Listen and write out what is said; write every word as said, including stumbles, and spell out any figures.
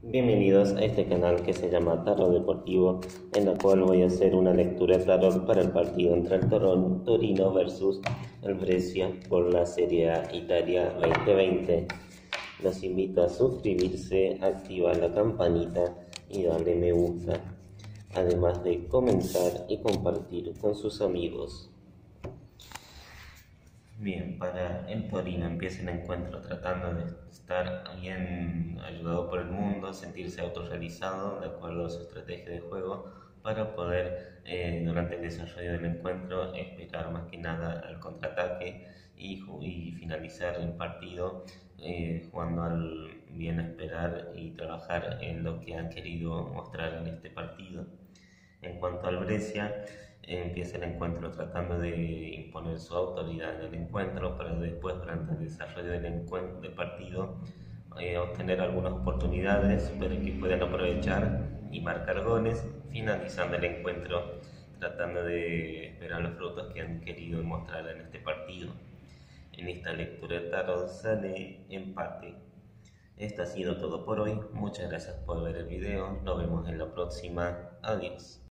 Bienvenidos a este canal que se llama Tarot Deportivo, en la cual voy a hacer una lectura de tarot para el partido entre el Toron- Torino versus el Brescia por la Serie A Italia veinte veinte. Los invito a suscribirse, activar la campanita y darle me gusta, además de comentar y compartir con sus amigos. Bien, para el Torino empieza el encuentro tratando de estar bien ayudado por el mundo, sentirse autorrealizado de acuerdo a su estrategia de juego para poder eh, durante el desarrollo del encuentro esperar más que nada al contraataque y, y finalizar el partido eh, jugando al bien esperar y trabajar en lo que han querido mostrar en este partido. En cuanto al Brescia, eh, empieza el encuentro tratando de imponer su autoridad en el encuentro, para después, durante el desarrollo del, encuentro, del partido, eh, obtener algunas oportunidades para que puedan aprovechar y marcar goles, finalizando el encuentro tratando de esperar los frutos que han querido mostrar en este partido. En esta lectura de tarot sale empate. Esto ha sido todo por hoy. Muchas gracias por ver el video. Nos vemos en la próxima. Adiós.